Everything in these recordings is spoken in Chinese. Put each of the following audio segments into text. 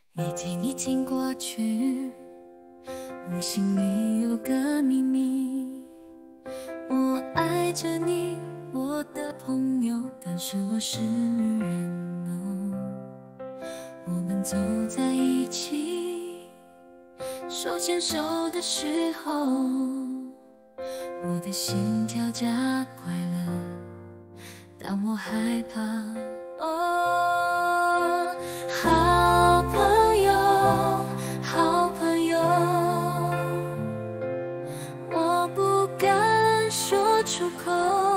一天一天过去，我心里有个秘密，我爱着你，我的朋友，但是我是人哦。我们走在一起，手牵手的时候，我的心跳加快了，但我害怕哦。好朋友，好朋友，我不敢说出口。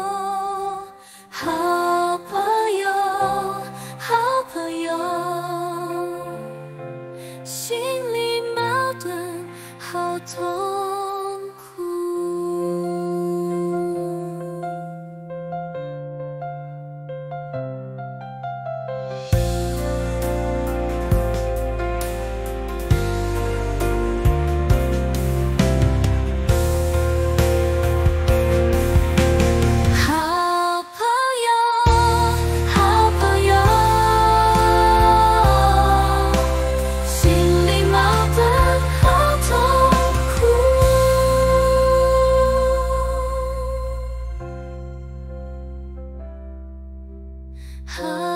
好朋友，好朋友，心里矛盾好痛苦。好朋友，好朋友，心里矛盾好痛苦。好